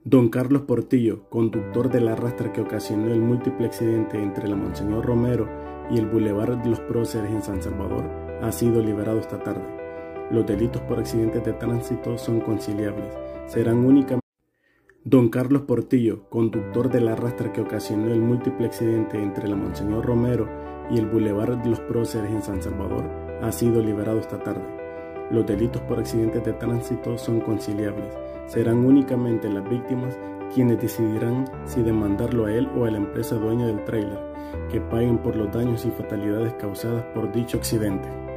Don Carlos Portillo, conductor de la rastra que ocasionó el múltiple accidente entre la Monseñor Romero y el Boulevard de los Próceres en San Salvador, ha sido liberado esta tarde. Los delitos por accidentes de tránsito son conciliables. Serán únicamente... Don Carlos Portillo, conductor de la rastra que ocasionó el múltiple accidente entre la Monseñor Romero y el Boulevard de los Próceres en San Salvador, ha sido liberado esta tarde. Los delitos por accidentes de tránsito son conciliables. Serán únicamente las víctimas quienes decidirán si demandarlo a él o a la empresa dueña del tráiler, que paguen por los daños y fatalidades causadas por dicho accidente.